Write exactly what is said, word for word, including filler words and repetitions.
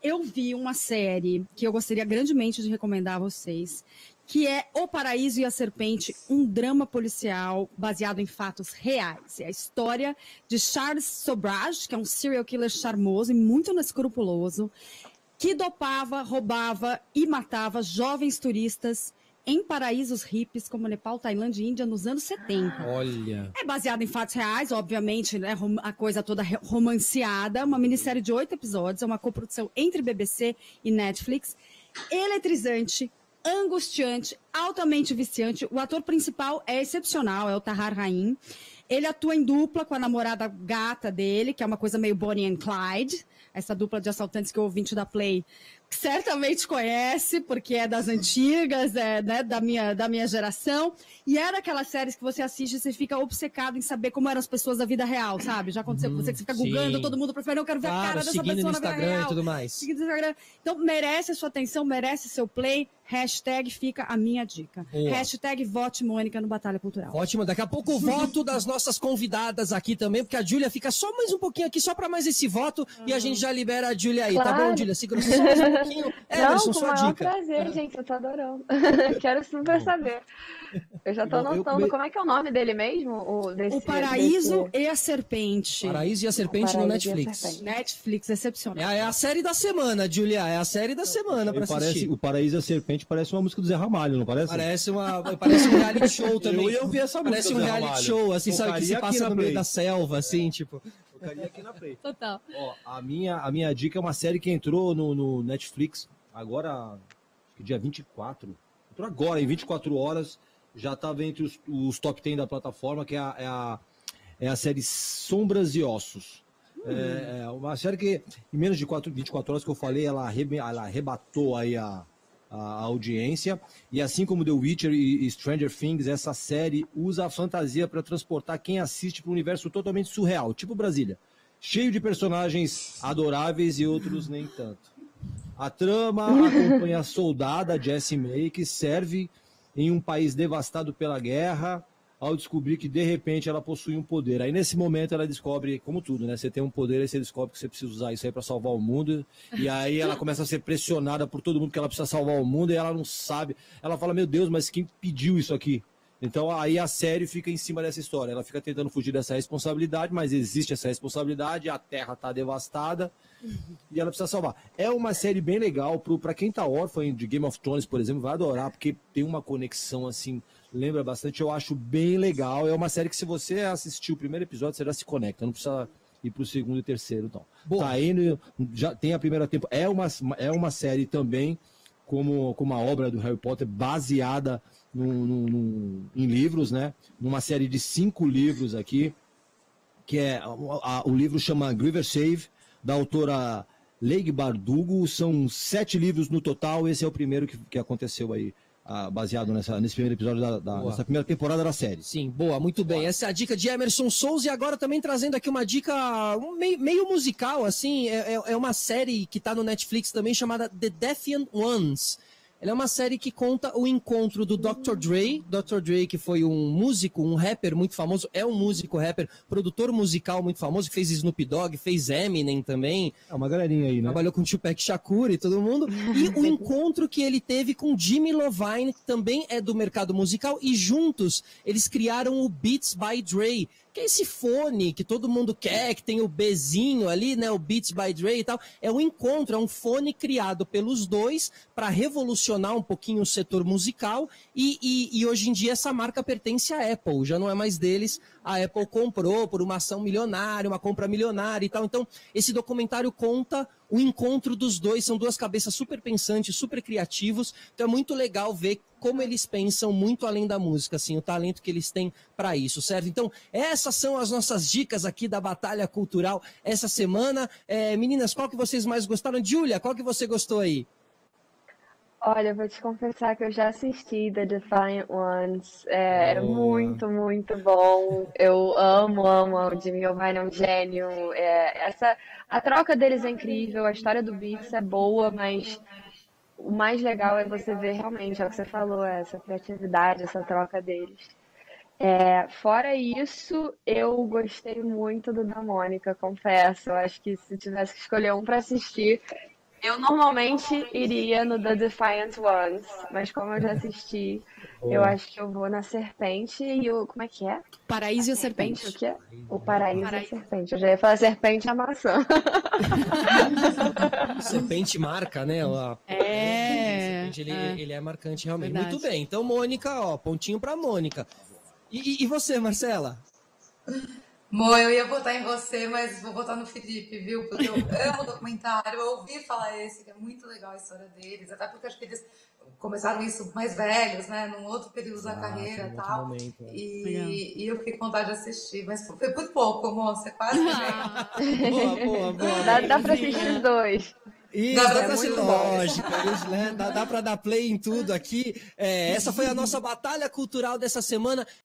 eu vi uma série que eu gostaria grandemente de recomendar a vocês, que é O Paraíso e a Serpente, um drama policial baseado em fatos reais. É a história de Charles Sobrage, que é um serial killer charmoso e muito inescrupuloso, que dopava, roubava e matava jovens turistas em paraísos hippies como Nepal, Tailândia e Índia nos anos setenta. Olha. É baseado em fatos reais, obviamente, né, a coisa toda romanceada, uma minissérie de oito episódios, é uma coprodução entre B B C e Netflix, eletrizante, angustiante, altamente viciante. O ator principal é excepcional, é o Tahar Rahim. Ele atua em dupla com a namorada gata dele, que é uma coisa meio Bonnie and Clyde, essa dupla de assaltantes que o ouvinte da Play certamente conhece, porque é das antigas, é, né, da, minha, da minha geração, e é daquelas séries que você assiste e você fica obcecado em saber como eram as pessoas da vida real, sabe? Já aconteceu com você, que você fica googando todo mundo para falar, eu quero ver claro, a cara dessa pessoa no na vida Instagram real. E tudo mais. Seguindo no Instagram. Então, merece a sua atenção, merece seu play, hashtag fica a minha dica. Boa. Hashtag vote Mônica no Batalha Cultural. Ótimo, daqui a pouco o voto das nossas convidadas aqui também, porque a Júlia fica só mais um pouquinho aqui, só para mais esse voto, uhum. E a gente já libera a Júlia aí, claro. Tá bom, Júlia? Segura só mais um pouquinho. Emerson, sua dica. Não, com o maior prazer, gente, eu tô adorando. Quero super saber. Eu já tô anotando. Eu... Como é que é o nome dele mesmo? O, desse, o Paraíso desse... e a Serpente. Paraíso e a Serpente no Netflix. Netflix, excepcional. É a, é a série da semana, Júlia. É a série da semana pra parece, assistir. O Paraíso e a Serpente parece uma música do Zé Ramalho, não parece? Parece, uma, parece um reality show também. Eu ia ouvir essa música. Parece um reality Ramalho. show, assim, sabe? Que se passa no meio da selva, assim, tipo. Tocaria aqui na Play. Total. Ó, a minha, a minha dica é uma série que entrou no, no Netflix agora, acho que dia vinte e quatro. Entrou agora, em vinte e quatro horas. Já estava entre os, os top dez da plataforma, que é a, é a, é a série Sombras e Ossos. Hum. É, é uma série que, em menos de quatro, vinte e quatro horas que eu falei, ela, arrebe, ela arrebatou aí a, a, a audiência. E assim como The Witcher e, e Stranger Things, essa série usa a fantasia para transportar quem assiste para um universo totalmente surreal, tipo Brasília. Cheio de personagens adoráveis e outros nem tanto. A trama acompanha a soldada Jessie May, que serve em um país devastado pela guerra, ao descobrir que de repente ela possui um poder. Aí nesse momento ela descobre, como tudo, né? Você tem um poder e você descobre que você precisa usar isso aí para salvar o mundo, e aí ela começa a ser pressionada por todo mundo que ela precisa salvar o mundo, e ela não sabe. Ela fala, meu Deus, mas quem pediu isso aqui? Então aí a série fica em cima dessa história. Ela fica tentando fugir dessa responsabilidade, mas existe essa responsabilidade, a Terra está devastada, uhum. E ela precisa salvar. É uma série bem legal, para quem tá órfão de Game of Thrones, por exemplo, vai adorar, porque tem uma conexão assim, lembra bastante, eu acho bem legal. É uma série que se você assistir o primeiro episódio, você já se conecta, não precisa ir pro segundo e terceiro. Então. Tá indo, já tem a primeira temporada. É uma, é uma série também, como, como a obra do Harry Potter, baseada no, no, no, em livros, né? Numa série de cinco livros aqui, que é a, a, o livro chama Griver Save, da autora Leigh Bardugo. São sete livros no total, esse é o primeiro que, que aconteceu aí, ah, baseado nessa, nesse primeiro episódio da, da nessa primeira temporada da série. Sim, boa, muito bem. Boa. Essa é a dica de Emerson Souza, e agora também trazendo aqui uma dica um, meio, meio musical, assim, é, é uma série que está no Netflix também, chamada The Defiant Ones. Ela é uma série que conta o encontro do doutor Dre, doutor Dre, que foi um músico, um rapper muito famoso, é um músico, rapper, produtor musical muito famoso, que fez Snoop Dogg, fez Eminem também. É uma galerinha aí, né? Trabalhou com Tupac Shakur e todo mundo. E o encontro que ele teve com Jimmy Iovine, que também é do mercado musical, e juntos eles criaram o Beats by Dre, que é esse fone que todo mundo quer, que tem o Bzinho ali, né, o Beats by Dre e tal. É um encontro, é um fone criado pelos dois para revolucionar um pouquinho o setor musical, e, e, e hoje em dia essa marca pertence à Apple, já não é mais deles. A Apple comprou por uma ação milionária, uma compra milionária e tal. Então, esse documentário conta o encontro dos dois, são duas cabeças super pensantes, super criativos. Então é muito legal ver como eles pensam muito além da música, assim, o talento que eles têm para isso, certo? Então, essas são as nossas dicas aqui da Batalha Cultural essa semana. É, meninas, qual que vocês mais gostaram? Júlia, qual que você gostou aí? Olha, eu vou te confessar que eu já assisti The Defiant Ones. É, oh. muito, muito bom. Eu amo, amo. O Jimmy Iovine é um gênio. É, essa, a troca deles é incrível. A história do Beats é boa, mas o mais legal é você ver realmente, é o que você falou, essa criatividade, essa troca deles. É, fora isso, eu gostei muito do da Mônica, confesso. Eu acho que se tivesse que escolher um para assistir, Eu normalmente iria no The Defiant Ones, mas como eu já assisti, eu acho que eu vou na Serpente e o... Como é que é? Paraíso e a Serpente, Serpente. o que é? O Paraíso, Paraíso. e a Serpente. Eu já ia falar Serpente e a Maçã. Serpente marca, né? A... É. Serpente, ele, é. ele é marcante realmente. Verdade. Muito bem. Então, Mônica, ó, pontinho pra Mônica. E, e, e você, Marcela? Bom, eu ia votar em você, mas vou votar no Felipe, viu? Porque eu amo o documentário, eu ouvi falar esse, que é muito legal a história deles, até porque acho que eles começaram isso mais velhos, né? Num outro período da Ah, carreira tem e outro tal. momento, é. E, e eu fiquei com vontade de assistir, mas foi por pouco, moça, quase que Boa, boa, boa. Dá, dá pra assistir os dois. Isso, Dá dá pra pra assistir ser os dois. lógico, isso, né? Dá, dá pra dar play em tudo aqui. É, essa foi a nossa batalha cultural dessa semana.